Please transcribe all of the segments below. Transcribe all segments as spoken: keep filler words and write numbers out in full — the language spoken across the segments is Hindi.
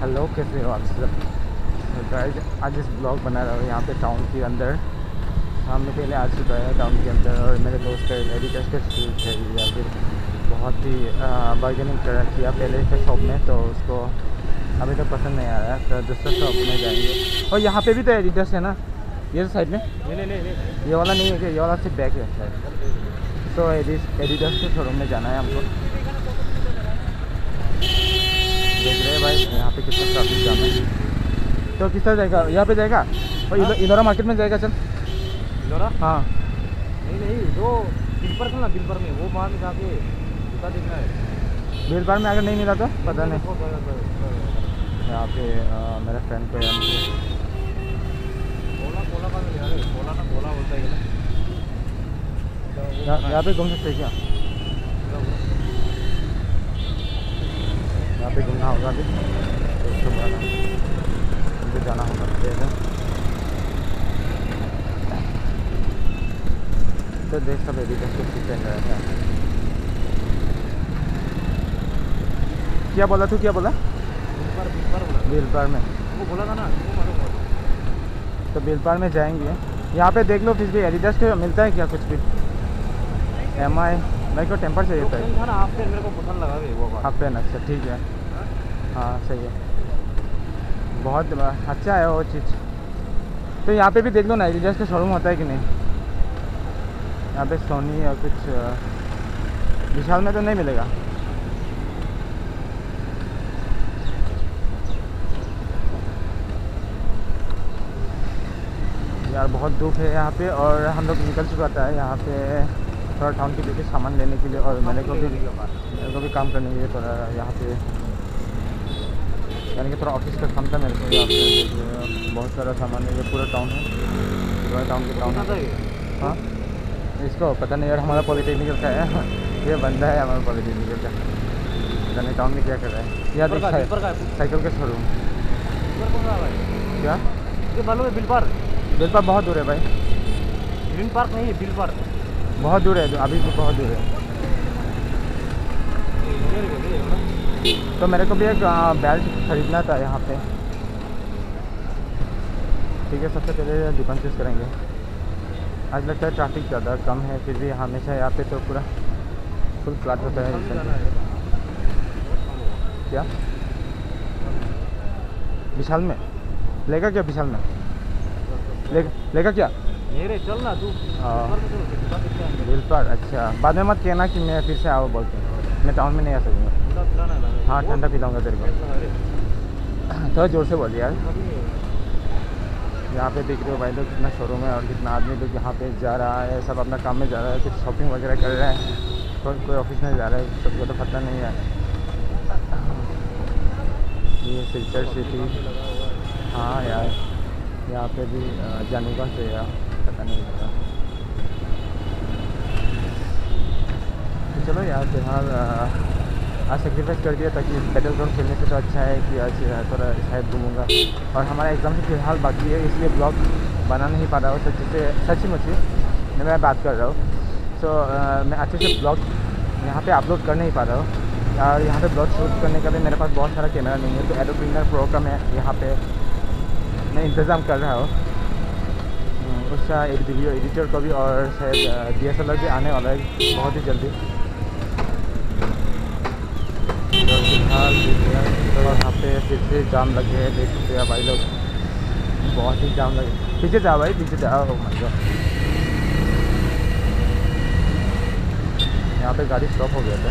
हेलो, कैसे हो आप सब? गाइस आज इस ब्लॉग बना रहा हूँ यहाँ पे टाउन के अंदर। हमने पहले आ चुका है टाउन के अंदर और मेरे दोस्त का एडिडास का शूज़ है या फिर बहुत ही बार्गेनिंग कर किया पहले के शॉप में, तो उसको अभी तक तो पसंद नहीं आ रहा है, तो दूसरे शॉप में जाएंगे। और यहाँ पे भी तो एडिडास है ना, ये साइड में? नहीं नहीं नहीं, ये वाला नहीं है कि ये वाला सिर्फ बैक है शायद। तो एडिडास के शोरूम में जाना है हमको। देख रहे हैं भाई यहाँ पे कितना ट्रैफिक जाम है। तो किस तरह जाएगा? यहाँ पे जाएगा और हाँ? इधर मार्केट में जाएगा। चल इधर। हाँ नहीं नहीं, जो बिल पर ना, बिल पर में वो वहाँ में जाके जूता देखना है। बिल पर में अगर नहीं मिला तो पता नहीं। यहाँ पे आ, मेरे फ्रेंड को कोला कोला का मिल रहा है। कोला ना कोला बोलता है क्या? यहाँ पे घूम सकते हैं क्या? यहाँ पे घूमना होगा अभी, तो उसके बाद मुझे जाना होगा। तो देख सब एडिडास के पीछे रहता है। क्या बोला तू? क्या बोला? बिल पर में वो बोला था ना, वो मालूम। तो बिल पर में जाएंगे। यहाँ पे देख लो फिर भी एडिडास के मिलता है क्या कुछ भी? एम आई मेरे को टेम्पर चाहिए था ना, हाफ पेन मेरे को पसंद लगा वो हाफ पेन। अच्छा ठीक है, हाँ सही है, बहुत अच्छा है वो चीज़। तो यहाँ पे भी देख लो ना एडिडास का शोरूम होता है कि नहीं। यहाँ पे सोनी या कुछ विशाल में तो नहीं मिलेगा। यार बहुत धूप है यहाँ पे और हम लोग निकल चुका था यहाँ पे थोड़ा टाउन के लिए सामान लेने के लिए, और मेरे को भी मेरे को भी काम करने के लिए थोड़ा यहाँ पे, यानी कि थोड़ा ऑफिस का काम था मेरे को। यहाँ पे बहुत सारा सामान है, ये पूरा टाउन है, पूरा टाउन के टाउन है। हाँ इसको पता नहीं यार, हमारा पॉलिटेक्निकल का है ये बंदा है हमारा पॉलिटेक्निकल का, पता नहीं टाउन में क्या कर रहा है। यार देख साइकिल के शोरूम। क्या ये मालूम है? बिल पर बिल पर बहुत दूर है भाई। ग्रीन पार्क नहीं है, बिल पर बहुत दूर है, अभी भी बहुत दूर है। तो मेरे को भी एक बेल्ट खरीदना था यहाँ पे। ठीक है, सबसे पहले दुकान चूज़ करेंगे। आज लगता है ट्रैफिक ज़्यादा कम है, फिर भी हमेशा यहाँ पे तो पूरा फुल फ्लैट होता है। क्या विशाल में लेगा? क्या विशाल में लेगा? लेगा क्या? मेरे चल ना तू बिल पर। अच्छा बाद में मत कहना कि मैं फिर से आओ बोल के, मैं टाउन में नहीं आ सकूँगा। हाँ ठंडा पिलाऊंगा तेरे को, थोड़ा जोर से बोल यार। यहाँ पे देख रहे हो भाई लोग कितना शोरूम है और कितना आदमी लोग यहाँ पे जा रहा है, सब अपना काम में जा रहा है, कुछ शॉपिंग वगैरह कर रहे हैं, कोई कोई ऑफिस में जा रहा है, सबको तो पता नहीं है। ये सिलचर सिटी, हाँ यार यहाँ पे भी जाने का से यार पता नहीं लगा। तो चलो यार फिलहाल आज सेक्रीफाइस कर दिया ताकि बैटल ग्राउंड खेलने से तो अच्छा है कि आज थोड़ा शायद घूमूंगा। और हमारा एग्ज़ाम से फिलहाल बाकी है, इसलिए ब्लॉग बना नहीं पा रहा हूँ सच्ची से सच्ची मुच्ची मैं बात कर रहा हूँ। सो so, मैं अच्छे से ब्लॉग यहाँ पे अपलोड कर नहीं पा रहा हूँ। और यहाँ पे ब्लॉग शूट करने का भी मेरे पास बहुत सारा कैमरा नहीं है, तो एडोब प्रीमियर प्रो का मैं यहाँ पे मैं इंतज़ाम कर रहा हूँ। उसका एक वीडियो एडिटर को भी, और शायद डी एस एल आर भी आने वाला है बहुत ही जल्दी। तो फिलहाल तो यहाँ पे फिर से जाम लगे हैं, देख सकते हैं भाई लोग, बहुत ही जाम लगे। पीछे जाओ भाई, पीछे जाओ। यहाँ पे गाड़ी स्टॉप हो गया था।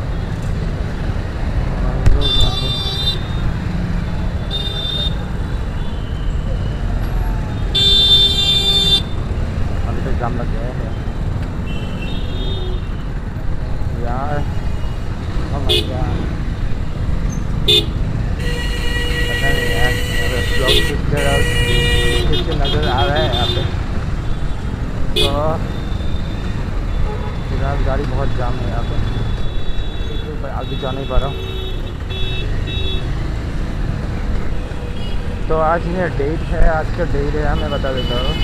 अभी तक जाम लग गया है यार। पता नहीं यार, ब्लॉग पिक्चर नज़र आ रहा है यहाँ पे। तो फिलहाल गाड़ी बहुत जाम है यहाँ पे, आगे जा नहीं पा रहा हूँ। तो आज ये डेट है, आज का डेट है मैं बता देता हूँ।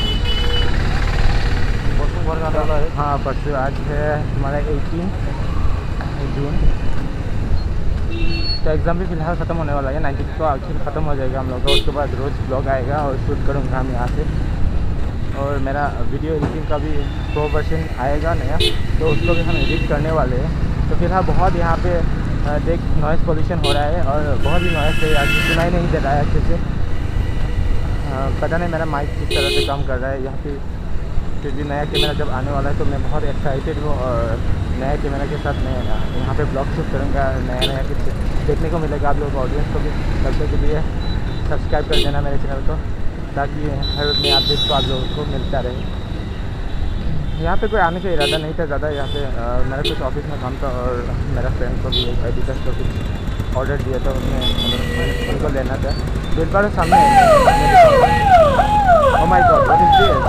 परसों भर का वाला है। हाँ परसों, आज है हमारा एटीन जून। तो एग्ज़ाम भी फ़िलहाल ख़त्म होने वाला है, नाइन्टीन को आखिर ख़त्म हो जाएगा हम लोग का। उसके बाद रोज़ ब्लॉग आएगा और शूट करूँगा हम यहाँ से। और मेरा वीडियो एडिटिंग का भी प्रो वर्जन आएगा नया, तो उसको भी हम एडिट करने वाले हैं। तो फिलहाल बहुत यहाँ पे देख नॉइज़ पोल्यूशन हो रहा है और बहुत ही नॉइज़ है, आज सुनाई नहीं दे रहा है अच्छे से। पता नहीं मेरा माइक किस तरह से काम कर रहा है यहाँ पे। फिर भी नया कैमरा जब आने वाला है तो मैं बहुत एक्साइटेड हूँ और नया कैमरा के साथ मैं यहाँ पे ब्लॉग शूट करूँगा। नया नया कुछ देखने को मिलेगा आप लोगों को, ऑडियंस को भी। तब तक के लिए सब्सक्राइब कर देना मेरे चैनल को, ताकि हर नया अपडेट को आप लोगों को मिलता रहे। यहाँ पे कोई आने का इरादा नहीं था ज़्यादा। यहाँ पे आ, मेरा कुछ ऑफिस में काम था और मेरा फ्रेंड को भी एक एडिटर को कुछ ऑर्डर दिया था, उन्हें उनको लेना था। बिल पर सामने oh my god, what is this?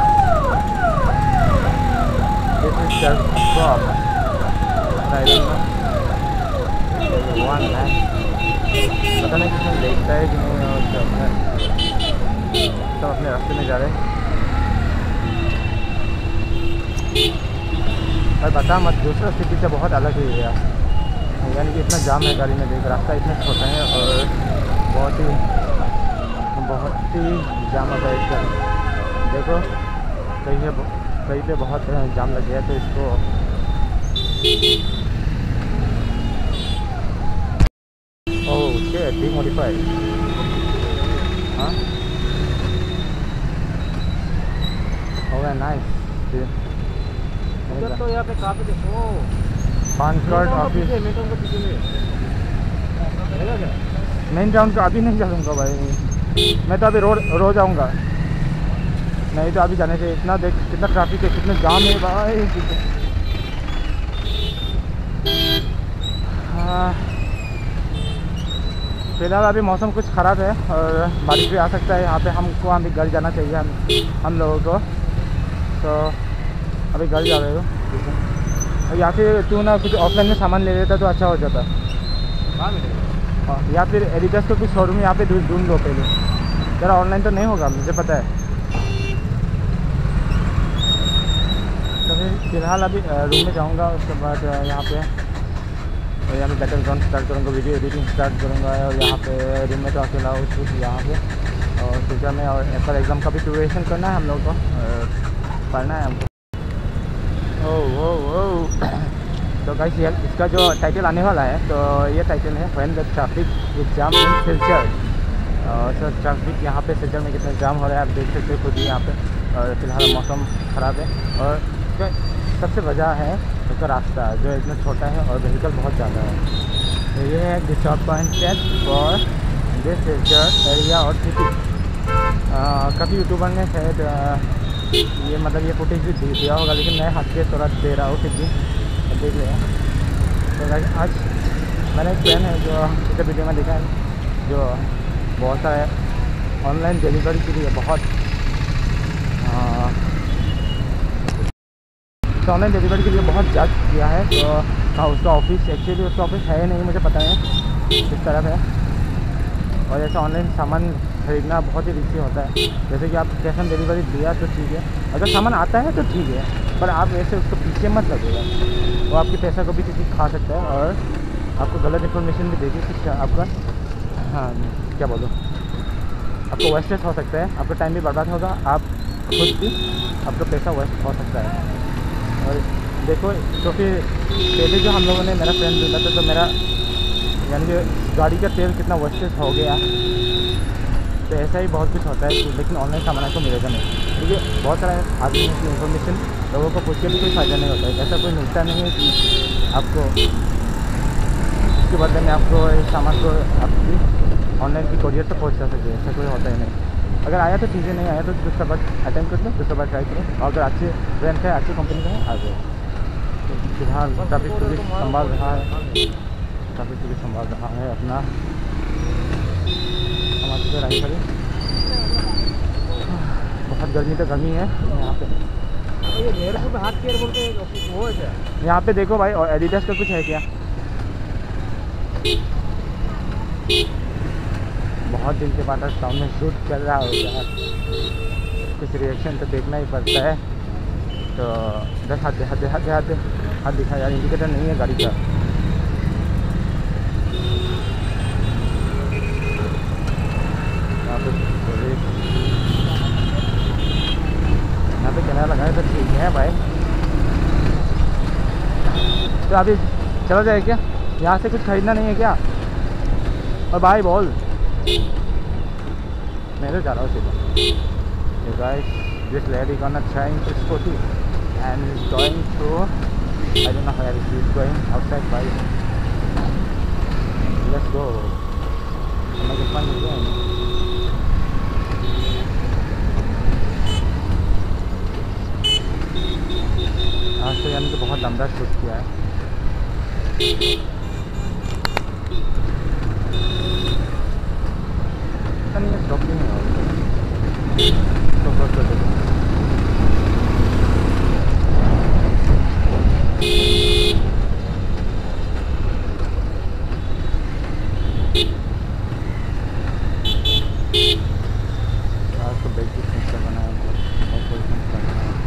This is just shop, I don't know one man. पता नहीं किसी देखता है कि नहीं, और सब अपने सब अपने रास्ते में जा रहे हैं। और बता मत, दूसरा सिटी से बहुत अलग है ये, यानी कि इतना जाम है गाड़ी में। देख, रास्ता इतना छोटा है और बहुत ही बहुत ही जाम होता है इसका। देखो कहीं पे कहीं पे बहुत जाम लग गया, तो इसको ओह शिट, डिमोडिफाइड। हाँ, ओह नाइस। तो यहाँ पे काफी देखो PAN card office main town का अभी नहीं जाऊँगा भाई, मैं तो अभी रोड रोज आऊँगा। नहीं तो अभी जाने से इतना देख कितना ट्रैफिक है, कितना जाम है भाई। हाँ, फिलहाल अभी मौसम कुछ ख़राब है और बारिश भी आ सकता है यहाँ पे। हमको अभी घर जाना चाहिए हम हम लोगों को, तो अभी घर जा रहे हो। या फिर तू ना कुछ ऑफलाइन में सामान ले लेता तो अच्छा हो जाता। हाँ हाँ, या फिर एडिटर्स को कुछ शोरूम यहाँ पे ढूंढ लो पहले, तेरा ऑनलाइन तो नहीं होगा मुझे पता है। तो फिर फिलहाल अभी रूम में जाऊँगा, उसके बाद यहाँ पे यहाँ पे बैटल ग्राउंड स्टार्ट करूँगा, वीडियो एडिटिंग स्टार्ट करूँगा। और यहाँ पे रूम में तो अकेला हो कुछ यहाँ पे, और सिलचर में और एप्पल एग्ज़ाम का भी प्रिपरेशन करना है हम लोग को, पढ़ना है हमको। ओह ओह ओह तो गाइस ये इसका जो टाइटल आने वाला है, तो ये टाइटल है when the traffic is jam in Silchar. और सर ट्रैफिक यहाँ पे सिलचर में कितना जाम हो रहा है आप देख सकते हो खुद ही यहाँ पे। और फिलहाल मौसम ख़राब है और इसका सबसे वजह है उसका रास्ता जो इतना छोटा है और व्हीकल बहुत ज़्यादा है। तो ये है disappointed for this Silchar area और सिटी। काफ़ी यूट्यूबर ने शायद ये मतलब ये फुटेज भी दिया होगा, लेकिन मैं हद के थोड़ा दे रहा हूँ फिर भी देख रहे हैं। तो आज मेरा एक फ्रेंड है जो इस वीडियो में देखा है, जो बहुत सारे ऑनलाइन डिलीवरी के लिए बहुत तो ऑनलाइन डिलीवरी के लिए बहुत जांच किया है। तो हाँ, उसका ऑफिस एक्चुअली उसका ऑफिस है नहीं, मुझे पता है किस तरफ है। और ऐसा ऑनलाइन सामान खरीदना बहुत ही रिस्की होता है। जैसे कि आप कैश ऑन डिलीवरी दिया तो ठीक है, अगर सामान आता है तो ठीक है, पर आप ऐसे उसको पीछे मत लगेगा, वो आपके पैसा को भी किसी खा सकता है और आपको गलत इन्फॉर्मेशन भी देगी कुछ आपका। हाँ क्या बोलो, आपको वेस्टेज हो सकता है, आपका टाइम भी बर्बाद होगा, आप खुद भी आपका पैसा वेस्ट हो सकता है। और देखो तो फिर पहले जो हम लोगों ने मेरा फ्रेंड बोला था, तो मेरा यानी कि गाड़ी का तेल कितना वेस्टेज हो गया। तो ऐसा ही बहुत कुछ होता है, लेकिन ऑनलाइन सामान को मिलेगा नहीं, क्योंकि बहुत सारा आदमी की इन्फॉर्मेशन लोगों को पूछ के भी कोई फ़ायदा नहीं होता है। ऐसा कोई मिलता नहीं है कि आपको इसके बदले में आपको इस सामान को आपकी ऑनलाइन की कोरियर तक पहुँचा सके, ऐसा कोई होता ही नहीं। अगर आया तो ठीक है, नहीं आया तो दूसरा बार अटेम्प्ट कर लो, दूसरा बार ट्राई करो। और अगर अच्छे ब्रांड का है, अच्छी कंपनी का है, आ जाए। तो फिलहाल ट्रैफिक पुलिस संभाल रहा है, ट्रैफिक पुलिस संभाल रहा है अपना हमारे राइट पर। बहुत गर्मी तो गर्मी है यहाँ पे। ये हाथ केयर बोलते वो है क्या यहाँ पे? देखो भाई, और एडिडास का कुछ है क्या? बहुत दिन के बाद सामने शूट कर रहा होता है, कुछ रिएक्शन तो देखना ही पड़ता है। तो दस हाथ हाथ हाथ हाथ हाथ दिखा यार, इंडिकेटर नहीं है गाड़ी का। पे पुलिस, यहाँ पे कैमरा लगाए तो ठीक है भाई। तो अभी चला जाए क्या? यहाँ से कुछ खरीदना नहीं है क्या? और भाई बोल, मैं तो जा रहा हूँ सीधा। Guys, this lady gonna trying to scooty and is going to, I don't know where she is going, outside by. Let's go. Make it fun again. आज तो यानी कि बहुत दमदार शूट किया है। नहीं है स्टॉप नहीं है, तो क्रॉस कर देगा। आज तो बैग भी सेंसर बना है, बहुत बहुत कोई सेंसर बना है।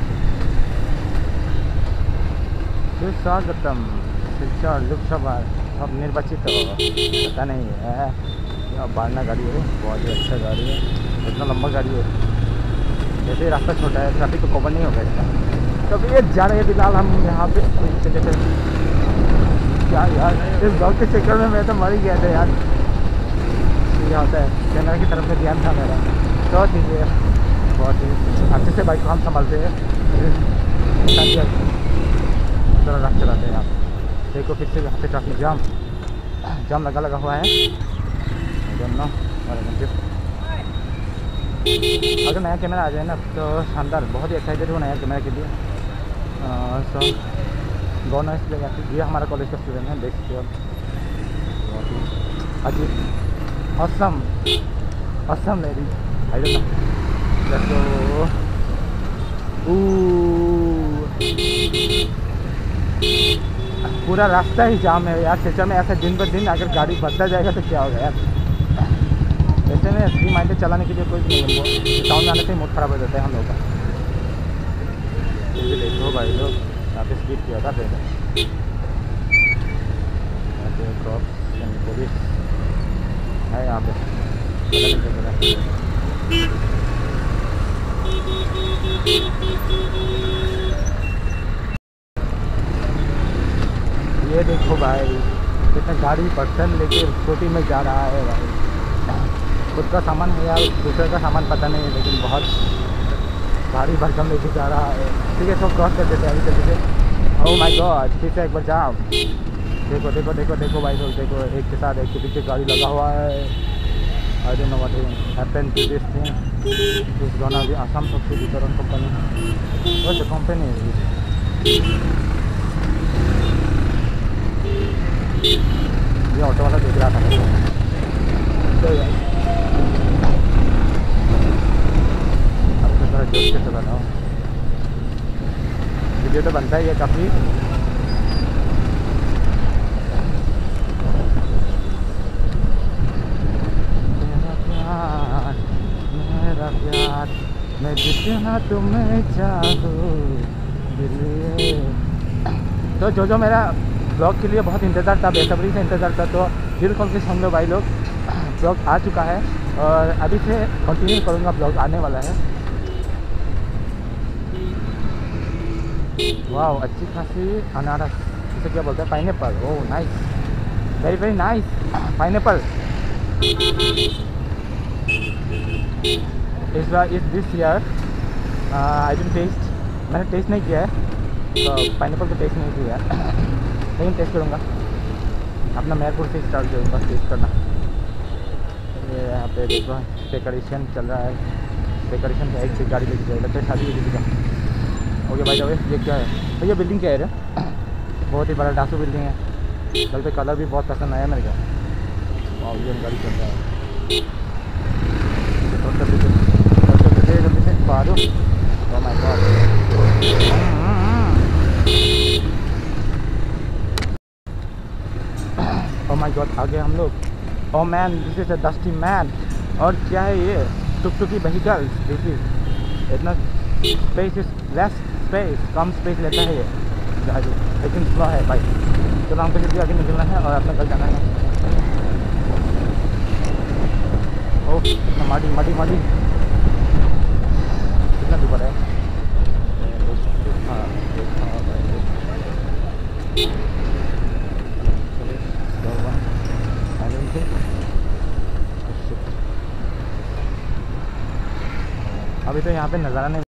स्वागतम शिलचर लोकसभा अब निर्वाचित होगा, पता नहीं है। अब बारना गाड़ी है, बहुत ही अच्छा गाड़ी है, इतना लंबा गाड़ी है। जैसे ही रास्ता छोटा है, ट्रैफिक को कवर नहीं होगा इसका। तो ये जा रहे हैं फिलहाल हम यहाँ पे। क्या यार, इस ब्लॉग के चक्कर में मैं तो मर ही गया था यार। ये होता है, कैमरा की तरफ से ध्यान था मेरा। तो ठीक है, बहुत ही अच्छे से बाइक को हम संभालते हैं, तरह रास्ते चलाते हैं आप। देखो फिर से यहाँ पे ट्रैफिक जाम जाम लगा लगा हुआ है। अगर नया कैमरा आ जाए ना तो शानदार, बहुत ही एक्साइटेड हूँ नया कैमरा के लिए। सो गौना इसलिए ये हमारा कॉलेज का स्टूडेंट है, देख सकते हो। बहुत ही अजीब, awesome awesome lady, I don't know. Let's go. पूरा रास्ता ही जाम है यार। सिलचर में ऐसा दिन ब दिन अगर गाड़ी बढ़ता जाएगा तो क्या होगा यार। ऐसे में फ्री माइंडेड चलाने के लिए कोई नहीं है, टाउन में आने से मूड खराब हो जाता है हम लोग का। ये देखो भाई लोग, यहाँ पे स्पीड किया था पहले। पुलिस है यहाँ पे। ये देखो भाई, कितना गाड़ी पर्सन लेके स्कूटी में जा रहा है भाई। खुद का सामान है या दूसरे का सामान पता नहीं है, लेकिन बहुत भारी भरकम लेके जा रहा है। ठीक है, सब क्रॉस कर देते हैं अभी जल्दी से। ओह माय गॉड, फिर से एक बार जाओ। देखो देखो देखो देखो भाई लोग, देखो एक के साथ एक के पीछे गाड़ी लगा हुआ है। I don't know what happened to this thing. This gonna be Assam सबसे वितरण company. What the company is this? ये ऑटो वाला देख रहा था मेरे को। तो यार अब तो थोड़ा जोश से चला रहा हूँ। वीडियो तो बनता ही है काफ़ी। मेरा प्यार मैं जितना तुम्हें चाहूँ दिल। तो जो जो मेरा ब्लॉग के लिए बहुत इंतज़ार था, बेसब्री से इंतज़ार था, तो दिल खोल के सुन लो भाई लोग। ब्लॉग आ चुका है और अभी से कंटिन्यू करूँगा, ब्लॉग आने वाला है। वाह, अच्छी खासी अनारस, इसे क्या बोलते हैं? Pineapple. Oh nice, very very nice pineapple. इस बार इस this year I didn't taste, मैंने टेस्ट नहीं किया है, तो पाइनएप्पल को टेस्ट नहीं किया लेकिन टेस्ट करूँगा। अपना मेरपुर से स्टार्ट करूँगा टेस्ट करना। ये यहाँ पे देखो डेकोरेशन चल रहा है। डेकोरेशन का एक गाड़ी लेके जाए, लगता है शादी की किसी का। ओके भाई साहब, ये क्या है? तो ये बिल्डिंग क्या है रे? बहुत ही बड़ा डासू बिल्डिंग है। कल पे कलर भी बहुत पसंद आया मेरे को। और ये गाड़ी चल रहा है। ओह माय गॉड, आ गए हम लोग। Oh man, this is a dusty man. और क्या है ये? टुकटुकी व्हीकल। दिस इज इतना स्पेस इज लेस स्पेस, कम स्पेस लेता है ये गाड़ी, लेकिन स्लो है भाई। चलो हमको जल्दी आगे निकलना है और अपना घर जाना है। ओ कितना माटी माटी माटी कितना ऊपर है। हाँ देखा चलिए अभी तो यहाँ पे नज़ारा नहीं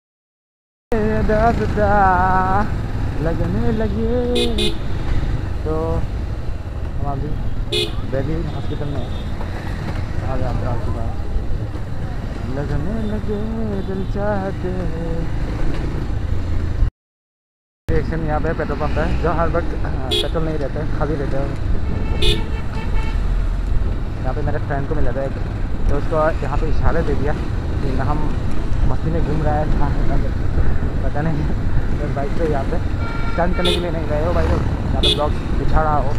लगने लगे। तो हम अभी दिल्ली हॉस्पिटल में यहाँ पे आ चुका है। लगने लगे दिल चाहते एक्शन यहाँ पे पेट्रोल पंप है जो हर वक्त पेट्रोल नहीं रहता है, खाली रहता है। यहाँ पे मेरे फ्रेंड को मिला था एक, तो उसको यहाँ पे इशारे दे दिया कि हम मस्ती में घूम रहा है, पता नहीं तो बाइक पे यहाँ पे स्टंट करने के लिए नहीं गए हो भाई लोग, यहाँ पे ब्लॉग दिखा रहा हो।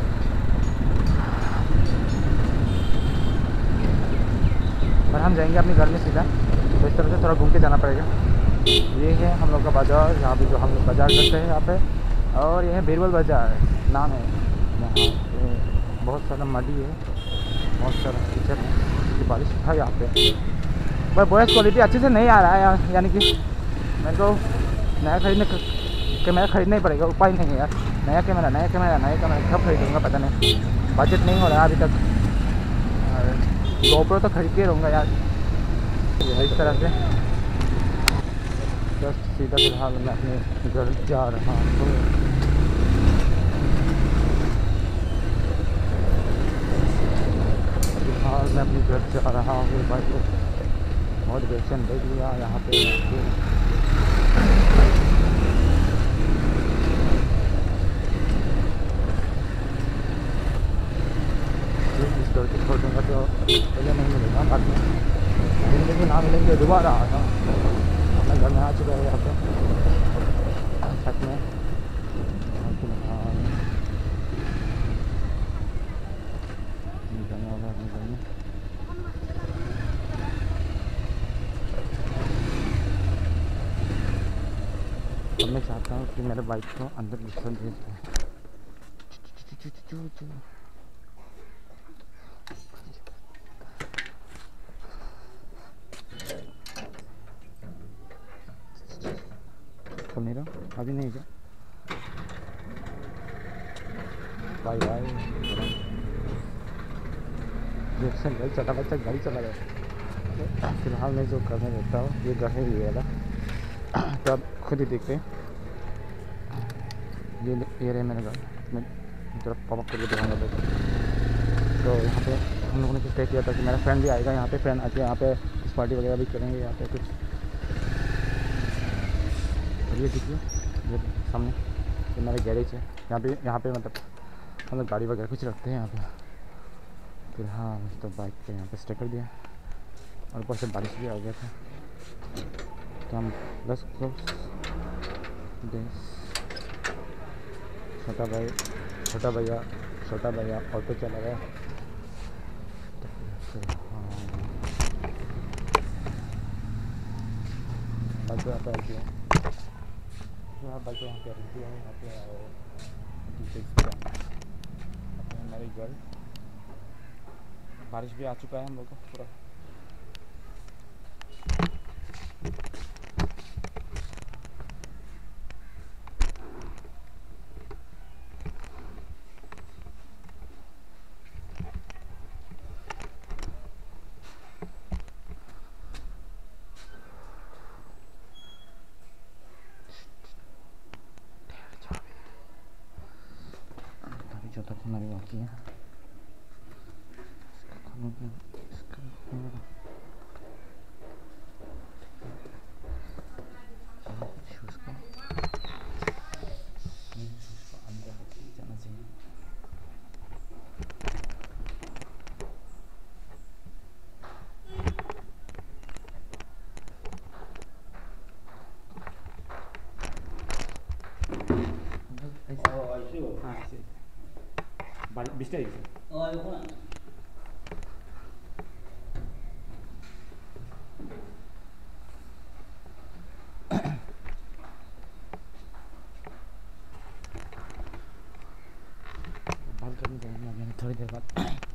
पर हम जाएंगे अपनी घर में सीधा, तो इस तरह से थोड़ा घूम के जाना पड़ेगा। ये है हम लोग का बाज़ार, यहाँ पे जो हम लोग बाज़ार करते हैं यहाँ पे, और ये है बीरबल बाज़ार नाम है। यहाँ पे बहुत सारा मडी है, बहुत सारा कीचड़ है, बारिश था यहाँ पे। पर वॉइस क्वालिटी अच्छे से नहीं आ रहा है, यानी कि मेरे को नया खरीदने कैमरा खरीदना ही पड़ेगा, उपाय नहीं है यार। नया कैमरा नया कैमरा नया कैमरा कब खरीदूँगा पता नहीं, बजट नहीं हो रहा है अभी तक। गोप्रो तो खरीद के रहूँगा यार। इस तरह से जस्ट सीधा फिलहाल मैं अपने घर जा रहा हूँ। फिलहाल मैं अपने घर जा रहा हूँ भाई को मोटिवेशन देख लिया यहाँ पे। इस दौर के छोड़ दूँगा तो पहले नहीं मिलेगा, बाद में जिंदगी ना मिलेंगे दोबारा आता। अपने घर में आ चुका है यहाँ पे छत में। निकलने वाला अपने घर में। अब मैं चाहता हूँ कि मेरे बाइक को अंदर घुसा दे। तो मेरा अभी नहीं जा बाय बाय। रिएक्शन गाड़ी चला बच्चा गाड़ी चला गया। फिलहाल मैं जो करने देता हूँ ये घर ही वाला, तो आप खुद ही देखते हैं। ये ये रहे मेरे घर, मैं तरफ पॉप अप करके दिखाऊंगा। तो यहाँ पे हम लोगों ने कुछ तय किया था कि मेरा फ्रेंड भी आएगा यहाँ पे, फ्रेंड आके यहाँ पे कुछ पार्टी वगैरह भी करेंगे यहाँ पे कुछ। ये देखिए ये सामने ये मेरा गैरेज है, यहाँ पे यहाँ पे मतलब हम लोग गाड़ी वगैरह कुछ रखते हैं यहाँ पे। फिलहाल तो बाइक पे यहाँ पे स्टे कर दिया, और ऊपर से बारिश भी आ गया था, तो हम बस छोटा भाई छोटा भैया छोटा भैया ऑटो चला गया। तो फिर हाँ बाइक यहाँ पे रखी है, हाँ बाइक यहाँ पे रखी है। यहाँ पे हमारे घर बारिश भी आ चुका है हम लोग को पूरा। चौथा हमारी बाकी है, उसको अंदर जाना चाहिए। हाँ बीस तारीख से बात करने जाएंगे थोड़ी देर बाद।